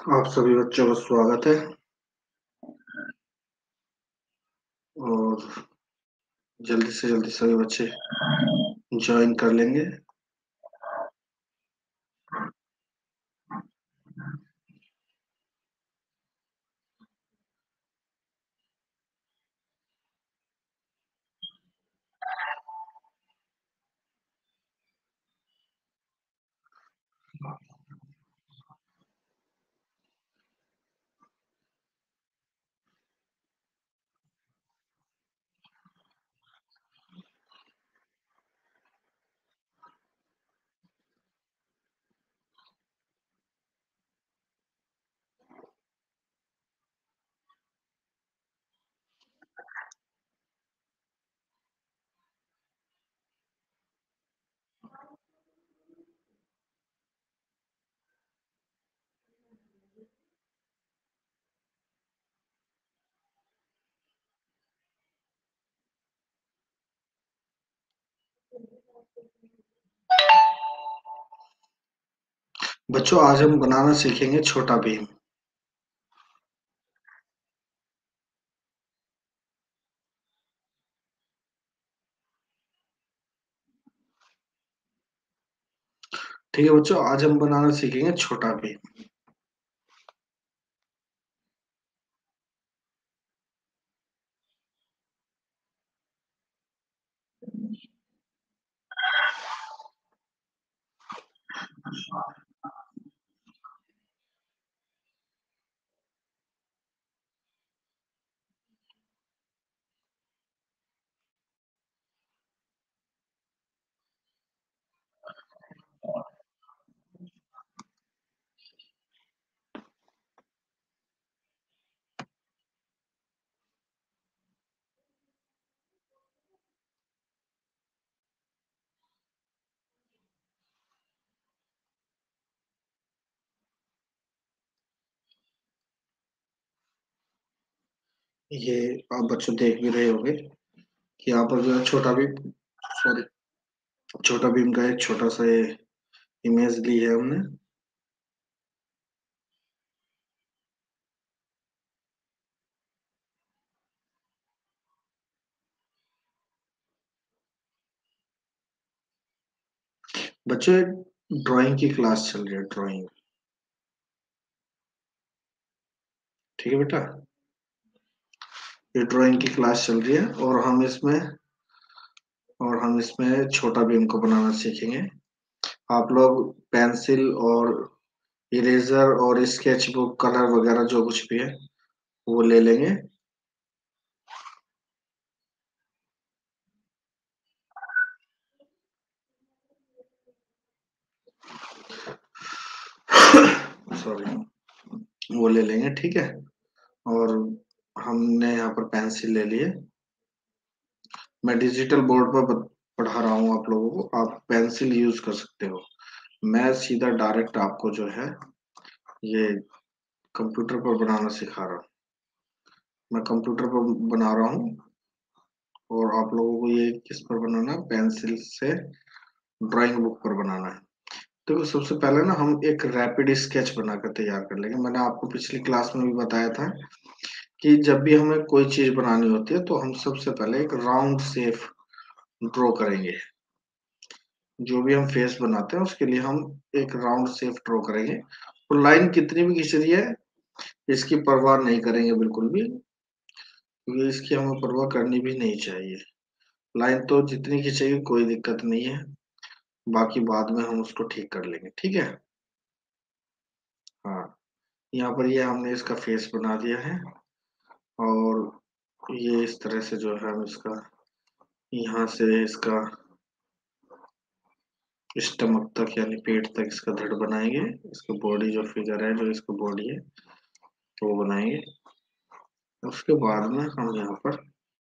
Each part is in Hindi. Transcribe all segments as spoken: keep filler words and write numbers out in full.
आप सभी बच्चों का स्वागत है और जल्दी से जल्दी सभी बच्चे ज्वाइन कर लेंगे। बच्चों, आज हम बनाना सीखेंगे छोटा भीम। ठीक है बच्चों, आज हम बनाना सीखेंगे छोटा भीम। ये आप बच्चों देख भी रहे होंगे कि यहाँ पर जो है छोटा भीम, सॉरी, छोटा भीम का एक छोटा सा ये इमेज ली है हमने। बच्चों, ड्राइंग की क्लास चल रही है, ड्राइंग। ठीक है बेटा, ये ड्राइंग की क्लास चल रही है और हम इसमें और हम इसमें छोटा भीम को बनाना सीखेंगे। आप लोग पेंसिल और इरेजर और स्केच बुक, कलर वगैरह जो कुछ भी है वो ले लेंगे। सॉरी, वो ले लेंगे, ठीक है। और हमने यहाँ पर पेंसिल ले लिए। मैं डिजिटल बोर्ड पर ब- पढ़ा रहा हूँ आप लोगों को, आप पेंसिल यूज कर सकते हो। मैं सीधा डायरेक्ट आपको जो है ये कंप्यूटर पर बनाना सिखा रहा हूँ। मैं कंप्यूटर पर बना रहा हूँ और आप लोगों को ये किस पर बनाना है, पेंसिल से ड्राइंग बुक पर बनाना है। देखो, सबसे पहले ना हम एक रैपिड स्केच बनाकर तैयार कर लेंगे। मैंने आपको पिछली क्लास में भी बताया था कि जब भी हमें कोई चीज बनानी होती है तो हम सबसे पहले एक राउंड शेप ड्रॉ करेंगे। जो भी हम फेस बनाते हैं उसके लिए हम एक राउंड शेप ड्रॉ करेंगे और लाइन कितनी भी खिंच रही है इसकी परवाह नहीं करेंगे बिल्कुल भी, क्योंकि इसकी हमें परवाह करनी भी नहीं चाहिए। लाइन तो जितनी खिंचेगी कोई दिक्कत नहीं है, बाकी बाद में हम उसको ठीक कर लेंगे, ठीक है। हाँ, यहाँ पर ये हमने इसका फेस बना दिया है और ये इस तरह से जो है हम इसका यहाँ से इसका स्टमक तक यानी पेट तक इसका धड़ बनाएंगे। इसका बॉडी जो फिगर है, जो इसका बॉडी है तो वो बनाएंगे। उसके बाद में हम यहाँ पर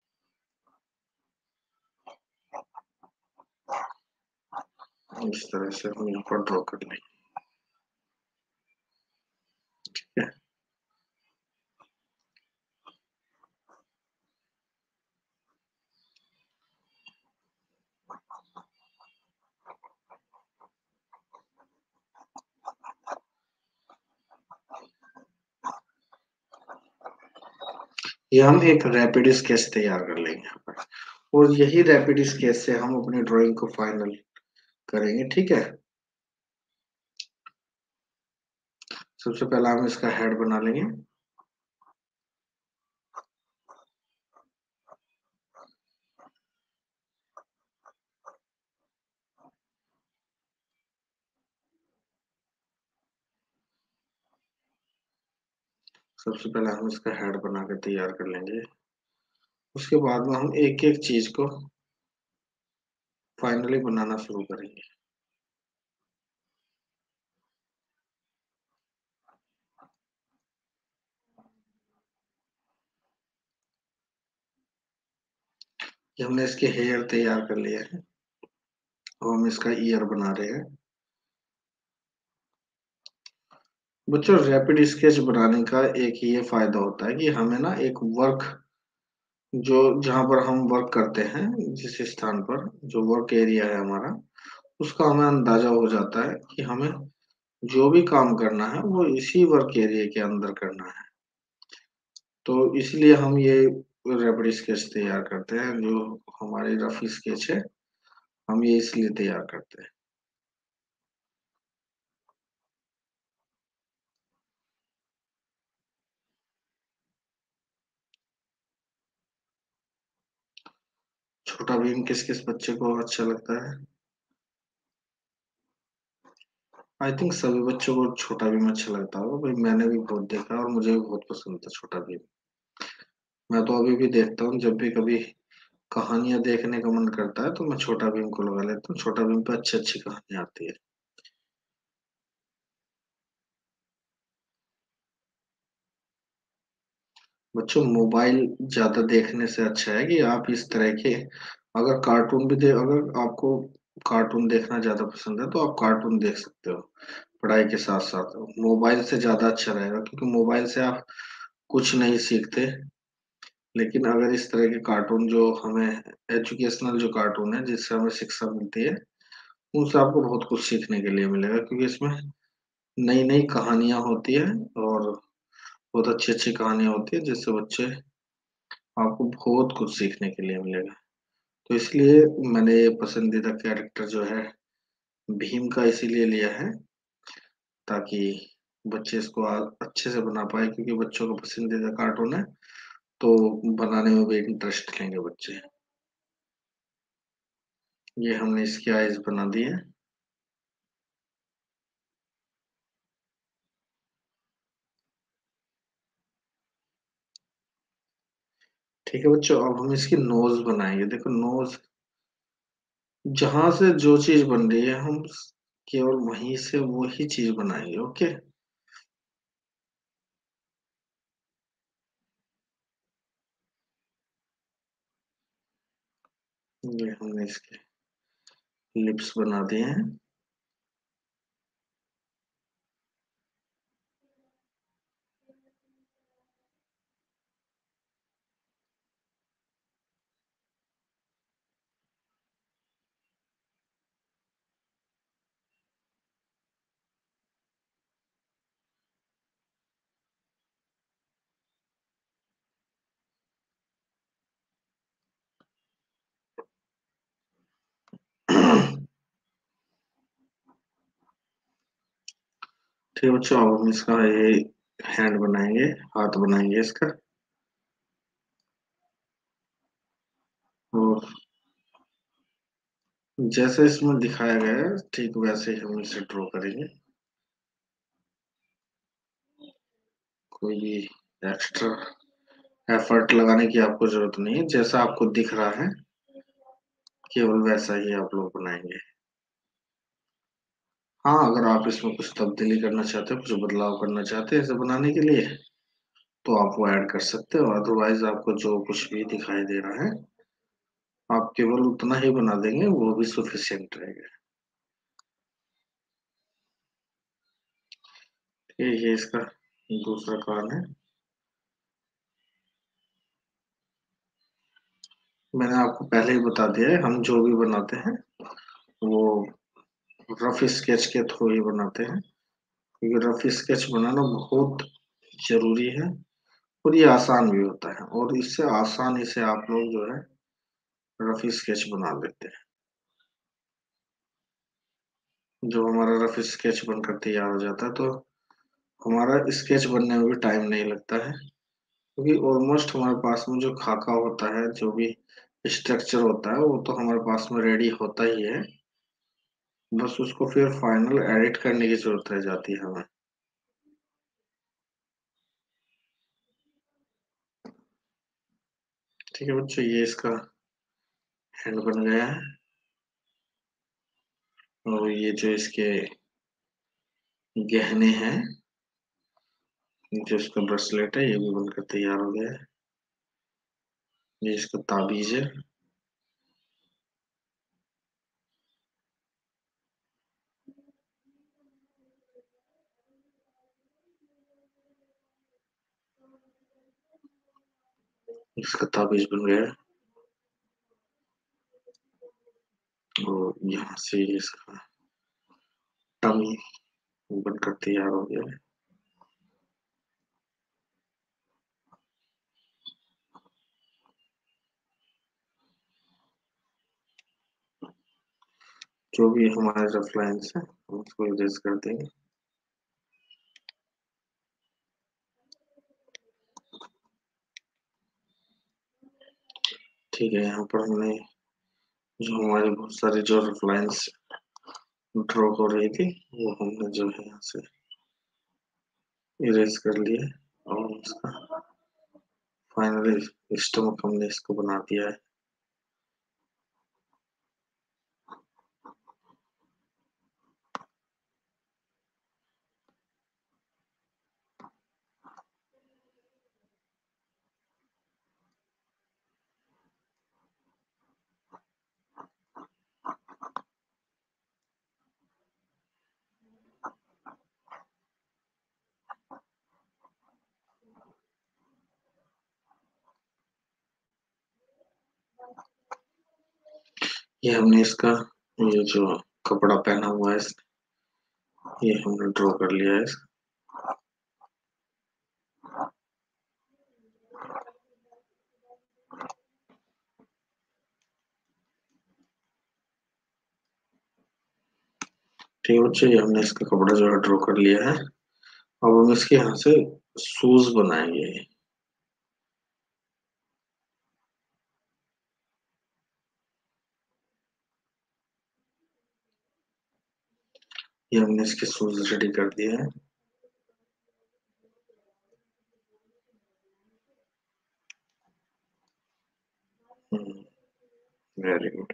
इस तरह से हम यहाँ पर ड्रॉ कर लेंगे, ठीक है। ये हम एक रैपिड स्केच तैयार कर लेंगे यहाँ पर और यही रैपिड स्केच से हम अपनी ड्राइंग को फाइनल करेंगे, ठीक है। सबसे पहले हम इसका हेड बना लेंगे। सबसे पहले हम इसका हेड बना के तैयार कर लेंगे। उसके बाद में हम एक एक चीज को फाइनली बनाना शुरू करेंगे। ये हमने इसके हेयर तैयार कर लिए हैं और हम इसका ईयर बना रहे हैं। बच्चों, रैपिड स्केच बनाने का एक ये फायदा होता है कि हमें ना एक वर्क जो जहां पर हम वर्क करते हैं, जिस स्थान पर जो वर्क एरिया है हमारा, उसका हमें अंदाजा हो जाता है कि हमें जो भी काम करना है वो इसी वर्क एरिया के अंदर करना है। तो इसलिए हम ये रैपिड स्केच तैयार करते हैं। जो हमारी रफ स्केच है, हम ये इसलिए तैयार करते हैं। छोटा भीम किस किस बच्चे को अच्छा लगता है? आई थिंक सभी बच्चों को छोटा भीम अच्छा लगता होगा भाई। मैंने भी बहुत देखा है और मुझे भी बहुत पसंद था छोटा भीम। मैं तो अभी भी देखता हूँ, जब भी कभी कहानियां देखने का मन करता है तो मैं छोटा भीम को लगा लेता हूँ। छोटा भीम पे अच्छी अच्छी कहानियां आती है। बच्चों, मोबाइल ज्यादा देखने से अच्छा है कि आप इस तरह के, अगर कार्टून भी दे अगर आपको कार्टून देखना ज्यादा पसंद है तो आप कार्टून देख सकते हो पढ़ाई के साथ साथ। मोबाइल से ज्यादा अच्छा रहेगा क्योंकि मोबाइल से आप कुछ नहीं सीखते। लेकिन अगर इस तरह के कार्टून जो हमें एजुकेशनल जो कार्टून है जिससे हमें शिक्षा मिलती है, उनसे आपको बहुत कुछ सीखने के लिए मिलेगा क्योंकि इसमें नई नई कहानियां होती है और बहुत अच्छी अच्छी कहानियां होती है जिससे बच्चे आपको बहुत कुछ सीखने के लिए मिलेगा। तो इसलिए मैंने ये पसंदीदा कैरेक्टर जो है भीम का इसीलिए लिया है ताकि बच्चे इसको आ- अच्छे से बना पाए क्योंकि बच्चों का पसंदीदा कार्टून है। तो बनाने में भी इंटरेस्ट लेंगे बच्चे। ये हमने इसकी आइज बना दी है। ठीक है बच्चों, अब हम इसकी नोज बनाएंगे। देखो, नोज जहां से जो चीज बन रही है हम केवल वहीं से वो ही चीज बनाएंगे। ओके। ये हमने इसके लिप्स बना दिए हैं। ठीक है बच्चों, अब हम इसका ये हैंड बनाएंगे, हाथ बनाएंगे इसका। और जैसे इसमें दिखाया गया है ठीक वैसे ही हम इसे ड्रॉ करेंगे। कोई भी एक्स्ट्रा एफर्ट लगाने की आपको जरूरत नहीं है। जैसा आपको दिख रहा है केवल वैसा ही आप लोग बनाएंगे। हाँ, अगर आप इसमें कुछ तब्दीली करना चाहते हो, कुछ बदलाव करना चाहते हैं इसे बनाने के लिए, तो आप वो ऐड कर सकते हो। अदरवाइज आपको जो कुछ भी दिखाई दे रहा है आप केवल उतना ही बना देंगे, वो भी सफिशियंट रहेगा। ये ये इसका दूसरा काम है। मैंने आपको पहले ही बता दिया है, हम जो भी बनाते हैं वो रफ स्केच के थ्रू ही बनाते हैं क्योंकि रफ स्केच बनाना बहुत जरूरी है और ये आसान भी होता है, और इससे आसानी से आप लोग जो है रफ स्केच बना लेते हैं। जब हमारा रफ स्केच बनकर तैयार हो जाता है तो हमारा स्केच बनने में भी टाइम नहीं लगता है, क्योंकि ऑलमोस्ट हमारे पास में जो खाका होता है, जो भी स्ट्रक्चर होता है, वो तो हमारे पास में रेडी होता ही है। बस उसको फिर फाइनल एडिट करने की जरूरत रह जाती है हमें। ठीक है बच्चों, ये इसका हैंड बन गया है, और ये जो इसके गहने हैं, जो इसका ब्रेसलेट है, ये भी बनकर तैयार हो गया है। ये इसका ताबीज है। इसका ताबीज बन गया है, और यहाँ से इसका टमी बनकर तैयार हो गया है। जो भी हमारे रफ लाइन्स है, हम उसको इरेज कर देंगे। ठीक है, यहाँ पर हमने जो हमारी बहुत सारी जो रफ लाइन्स ड्रॉ हो रही थी, वो हमने जो है यहाँ से इरेज कर लिए, और उसका फाइनली स्टमक हमने इसको बना दिया है। ये हमने इसका, ये जो कपड़ा पहना हुआ है, ये हमने ड्रॉ कर लिया है। ठीक है बच्चों, ये हमने इसका कपड़ा जो है ड्रॉ कर लिया है। अब हम इसके यहाँ से शूज बनाएंगे। ये हमने इसके शूज रेडी कर दिए हैं। Very good.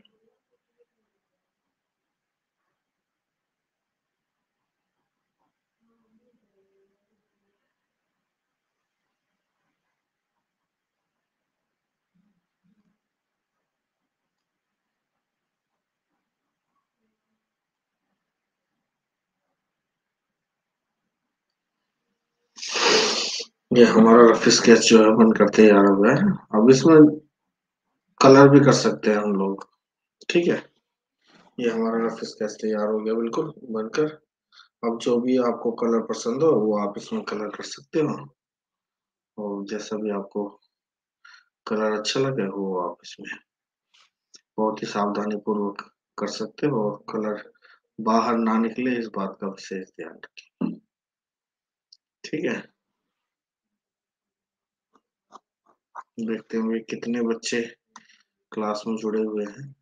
ये हमारा रफ स्केच जो है बनकर तैयार हो गया है। अब इसमें कलर भी कर सकते हैं हम लोग। ठीक है, ये हमारा रफ स्केच तैयार हो गया बिल्कुल बनकर। अब जो भी आपको कलर पसंद हो, वो आप इसमें कलर कर सकते हो, और जैसा भी आपको कलर अच्छा लगे वो आप इसमें बहुत ही सावधानी पूर्वक कर सकते हो, और कलर बाहर ना निकले इस बात का विशेष ध्यान रखें। ठीक है, देखते हुए कितने बच्चे क्लास में जुड़े हुए हैं।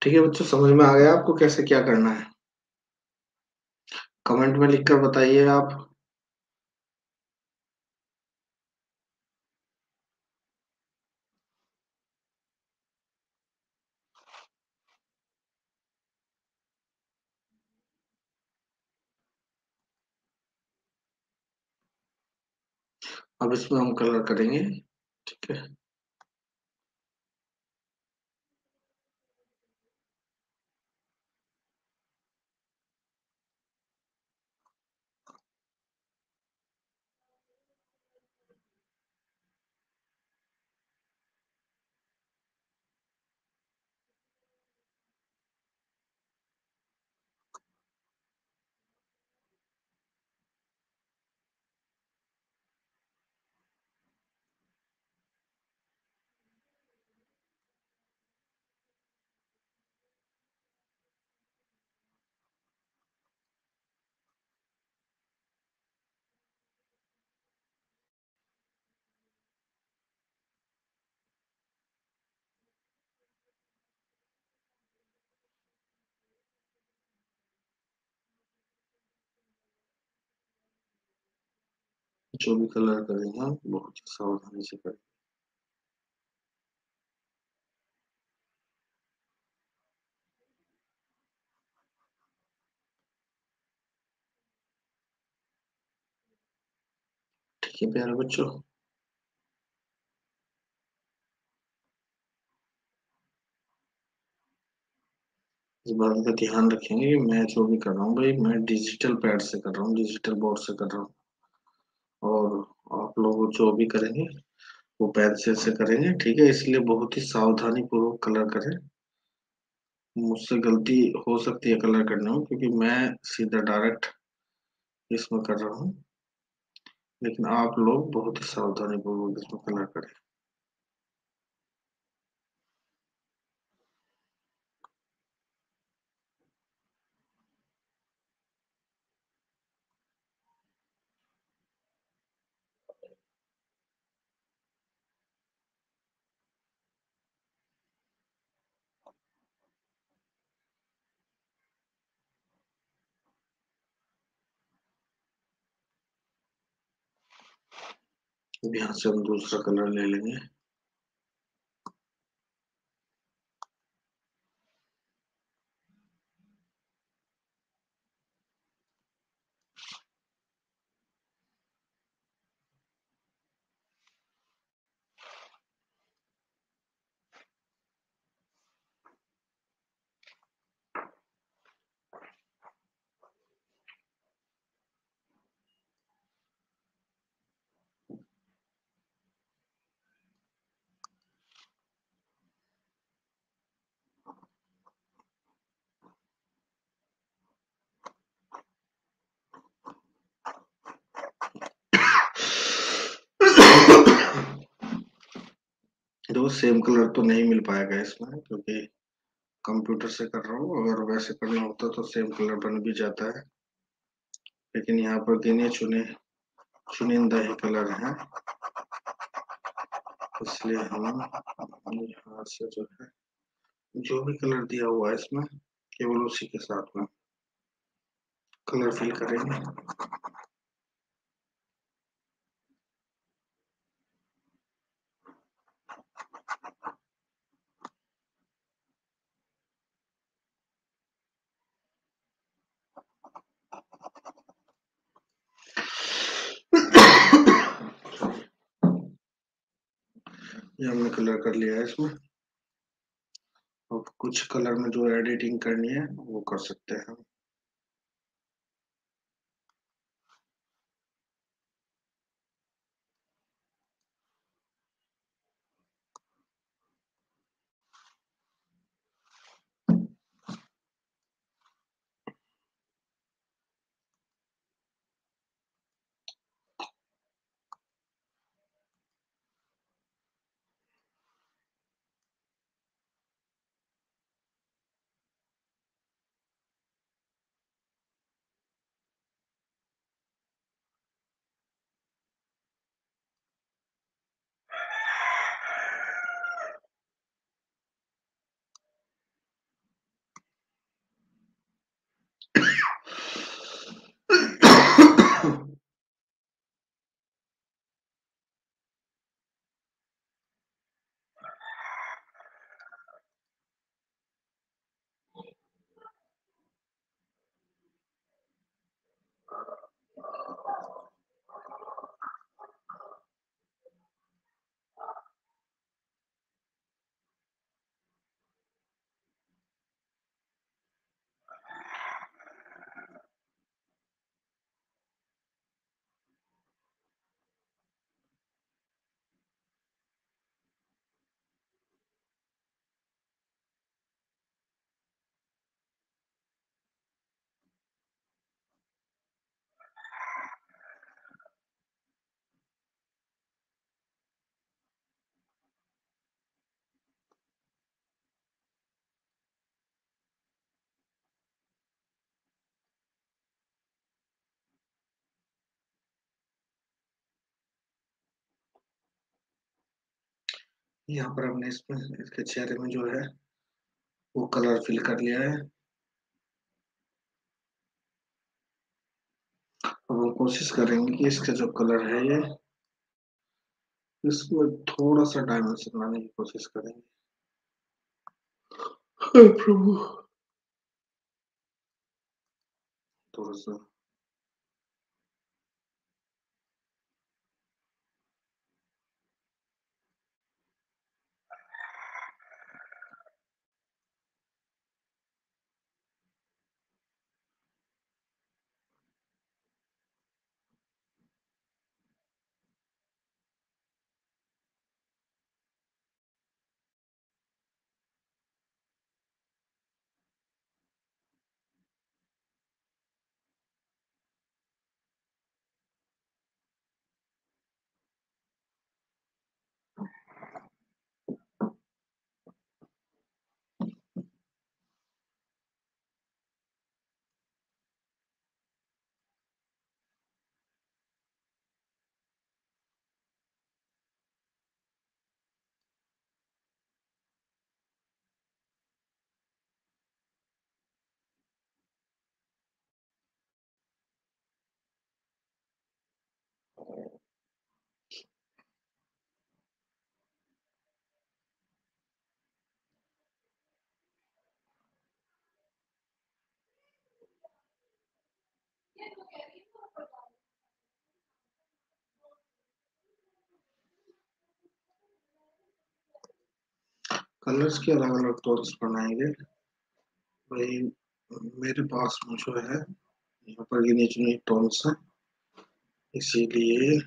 ठीक है बच्चों, समझ में आ गया आपको कैसे क्या करना है? कमेंट में लिखकर बताइए आप। अब इसमें हम कलर करेंगे, ठीक है। जो भी कलर करेंगे हम बहुत ही सावधानी से करें। ठीक है प्यारे बच्चों, इस बात का ध्यान रखेंगे कि मैं जो भी कर रहा हूँ भाई, मैं डिजिटल पैड से कर रहा हूँ, डिजिटल बोर्ड से कर रहा हूँ। और आप लोग जो भी करेंगे वो पेंसिल से करेंगे, ठीक है। इसलिए बहुत ही सावधानी पूर्वक कलर करें। मुझसे गलती हो सकती है कलर करने में, क्योंकि मैं सीधा डायरेक्ट इसमें कर रहा हूँ। लेकिन आप लोग बहुत ही सावधानी पूर्वक इसमें कलर करें। अब यहाँ से हम दूसरा कलर ले लेंगे। देखो सेम कलर तो नहीं मिल पाएगा इसमें, क्योंकि कंप्यूटर से कर रहा हूँ। अगर वैसे करना होता तो सेम कलर बन भी जाता है, लेकिन यहाँ पर गिने चुने चुनिंदा ही कलर हैं, इसलिए हम यहाँ से जो है जो भी कलर दिया हुआ है इसमें केवल उसी के साथ में कलर फिल करेंगे। ये हमने कलर कर लिया है इसमें। अब कुछ कलर में जो एडिटिंग करनी है वो कर सकते हैं हम। यहाँ पर हमने इसमें इसके चेहरे में जो है वो कलर फिल कर लिया है। अब हम कोशिश करेंगे कि इसका जो कलर है ये इसमें थोड़ा सा डायमेंशन लाने की कोशिश करेंगे। हे प्रभु, थोड़ा सा कलर्स के अलग अलग टोन्स बनाएंगे भाई। मेरे पास में जो है यहाँ पर गिने चुने टोन्स हैं, इसीलिए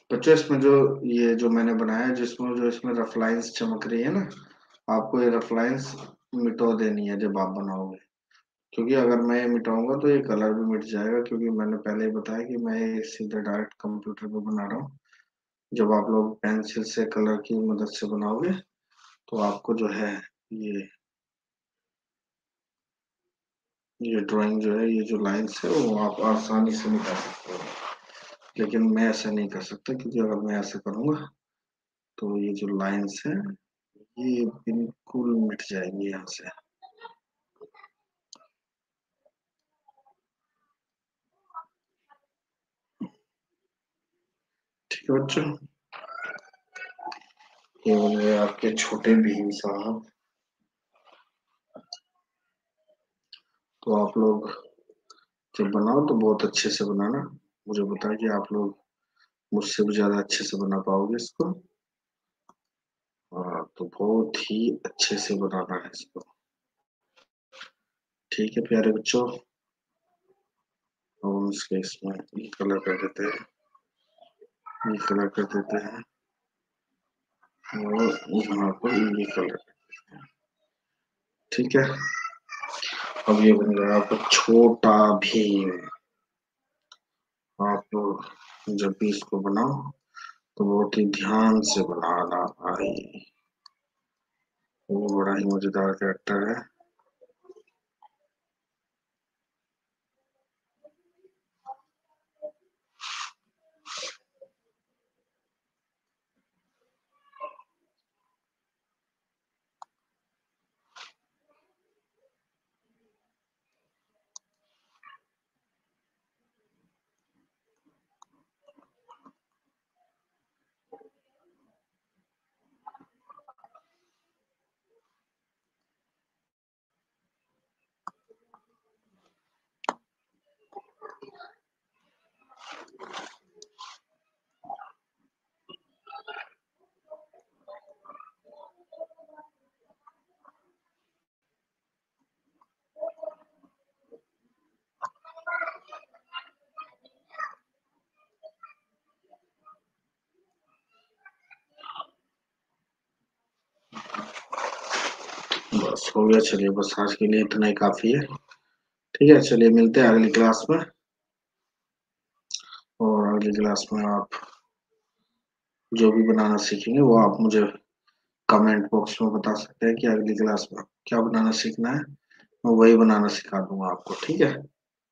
बच्चों इसमें जो ये जो मैंने बनाया है, जिसमें जो इसमें रफ लाइंस चमक रही है ना, आपको ये रफ लाइंस मिटो देनी है जब आप बनाओगे। क्योंकि अगर मैं ये मिटाऊंगा तो ये कलर भी मिट जाएगा, क्योंकि मैंने पहले ही बताया कि मैं ये सीधे डायरेक्ट कंप्यूटर पे बना रहा हूँ। जब आप लोग पेंसिल से कलर की मदद से बनाओगे तो आपको जो है ये ये ड्राइंग जो है, ये जो लाइंस है वो आप आसानी से मिटा सकते हो। लेकिन मैं ऐसा नहीं कर सकता, क्योंकि अगर मैं ऐसा करूंगा तो ये जो लाइंस है ये बिल्कुल मिट जाएंगी यहाँ से। ठीक है बच्चों, ये हो गए आपके छोटे भीम साहब। तो आप लोग जब बनाओ तो बहुत अच्छे से बनाना। मुझे पता है कि आप लोग मुझसे भी ज्यादा अच्छे से बना पाओगे इसको। हाँ, तो बहुत ही अच्छे से बनाना है इसको। ठीक है प्यारे बच्चों, हम इसके इसमें ये कलर कर देते हैं, ये कलर कर देते हैं, और यहाँ पर ये कलर। ठीक है, अब ये बन गया आपका छोटा भीम। आप लोग जब भी इसको बनाओ तो बहुत ही ध्यान से बनाना भाई। वो बड़ा ही मजेदार कैरेक्टर है। बस हो गया, चलिए बस आज के लिए इतना ही काफी है। ठीक है, चलिए मिलते हैं अगली क्लास में। और अगली क्लास में आप जो भी बनाना सीखेंगे वो आप मुझे कमेंट बॉक्स में बता सकते हैं कि अगली क्लास में क्या बनाना सीखना है। मैं वही बनाना सिखा दूंगा आपको। ठीक है,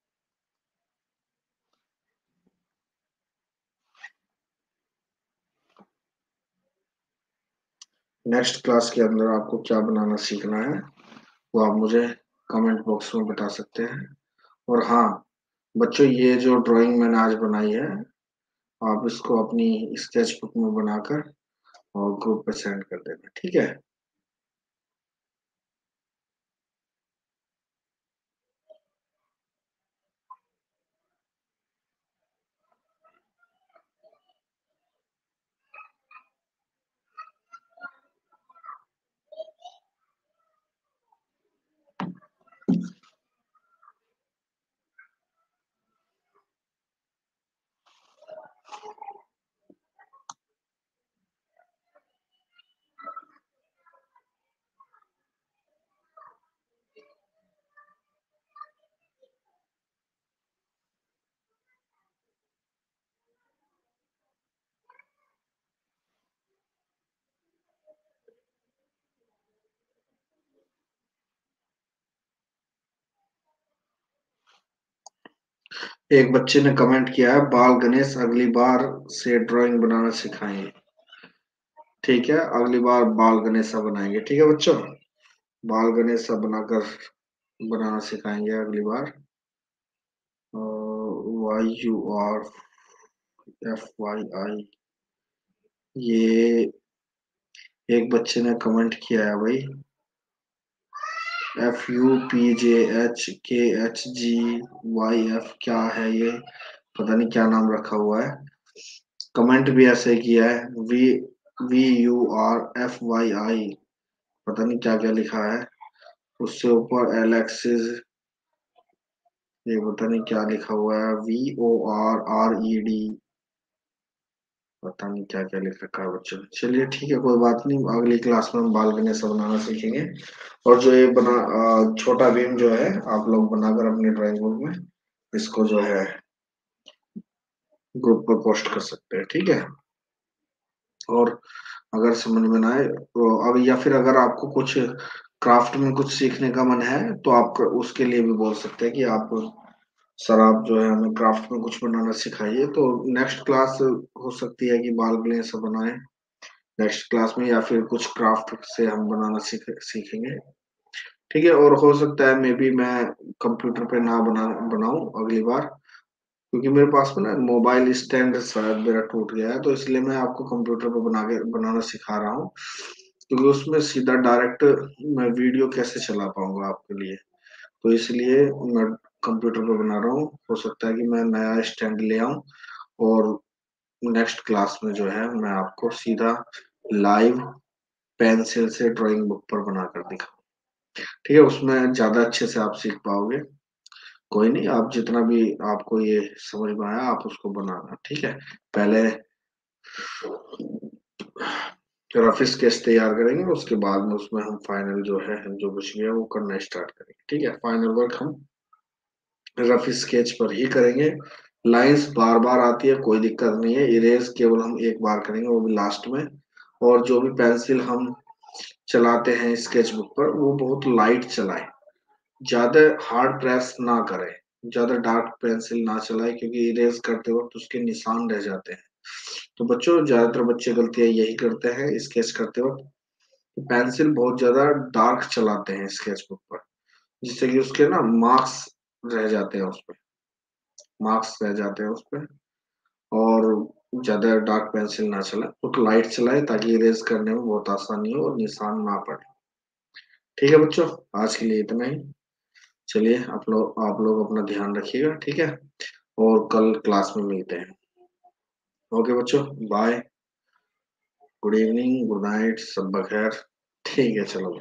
नेक्स्ट क्लास के अंदर आपको क्या बनाना सीखना है वो आप मुझे कमेंट बॉक्स में बता सकते हैं। और हाँ बच्चों, ये जो ड्राइंग मैंने आज बनाई है, आप इसको अपनी स्केच बुक में बनाकर और ग्रुप पे सेंड कर देना। ठीक है। एक बच्चे ने कमेंट किया है, बाल गणेश अगली बार से ड्राइंग बनाना सिखाएंगे। ठीक है, अगली बार बाल गणेशा बनाएंगे। ठीक है बच्चों, बाल गणेशा बनाकर बनाना सिखाएंगे अगली बार। Y U R F Y I, ये एक बच्चे ने कमेंट किया है भाई। F U P J H K H G Y F, क्या है ये? पता नहीं क्या नाम रखा हुआ है। कमेंट भी ऐसे ही किया है, V V U R F Y I, पता नहीं क्या क्या लिखा है। उससे ऊपर एलेक्सिस, ये पता नहीं क्या लिखा हुआ है, V O R R E D. पता नहीं क्या क्या लिख रखा है बच्चों ने। चलिए ठीक है, कोई बात नहीं, अगली क्लास में हम बाल गणेश बनाना सीखेंगे। और जो ये बना अ, छोटा भीम जो है आप लोग बनाकर अपने ड्राइंग बुक में इसको जो है ग्रुप पर पोस्ट कर सकते हैं, ठीक है। और अगर समझ में ना आए तो अब, या फिर अगर आपको कुछ क्राफ्ट में कुछ सीखने का मन है तो आप उसके लिए भी बोल सकते हैं कि आप, सर आप जो है हमें क्राफ्ट में कुछ बनाना सिखाइए, तो नेक्स्ट क्लास हो सकती है कि बाल गणेश बनाए नेक्स्ट क्लास में, या फिर कुछ क्राफ्ट से हम बनाना सीख सीखेंगे, ठीक है। और हो सकता है मे बी मैं कंप्यूटर पे ना बना बनाऊं अगली बार, क्योंकि मेरे पास में ना मोबाइल स्टैंड शायद मेरा टूट गया है, तो इसलिए मैं आपको कंप्यूटर पे बना के बनाना सिखा रहा हूँ, क्योंकि उसमें सीधा डायरेक्ट मैं वीडियो कैसे चला पाऊंगा आपके लिए, तो इसलिए मैं कंप्यूटर पे बना रहा हूँ। हो सकता है कि मैं नया स्टैंड ले आऊं और नेक्स्ट क्लास में जो है मैं आपको सीधा लाइव पेंसिल से ड्राइंग बुक पर बनाकर दिखाऊं, ठीक है। उसमें ज्यादा अच्छे से आप सीख पाओगे। कोई नहीं, आप जितना भी आपको ये समझ में आया आप उसको बनाना, ठीक है। पहले रफ स्केच तैयार करेंगे, उसके बाद में उसमें हम फाइनल जो है जो कुछ भी है वो करना स्टार्ट करेंगे, ठीक है। फाइनल वर्क हम रफ स्केच पर ही करेंगे। लाइंस बार बार आती है, कोई दिक्कत नहीं है, इरेज केवल हम एक बार करेंगे, वो भी लास्ट में। और जो भी पेंसिल हम चलाते हैं स्केच बुक पर वो बहुत लाइट चलाएं, ज्यादा हार्ड प्रेस ना करें, ज्यादा डार्क पेंसिल ना चलाएं, क्योंकि इरेज करते वक्त उसके निशान रह जाते हैं। तो बच्चों, ज्यादातर बच्चे गलतियां यही करते हैं स्केच करते वक्त, पेंसिल बहुत ज्यादा डार्क चलाते हैं स्केच बुक पर, जिससे कि उसके ना मार्क्स रह जाते हैं उस पे, मार्क्स रह जाते हैं उस पे। और ज्यादा डार्क पेंसिल ना चलाए, तो लाइट चलाए ताकि इरेज करने में बहुत आसानी हो और निशान ना पड़े, ठीक है बच्चों। आज के लिए इतना ही। चलिए, आप लोग आप लोग अपना ध्यान रखिएगा, ठीक है। और कल क्लास में मिलते हैं। ओके बच्चों, bye, good evening, good night, सब बखैर, ठीक है, चलो।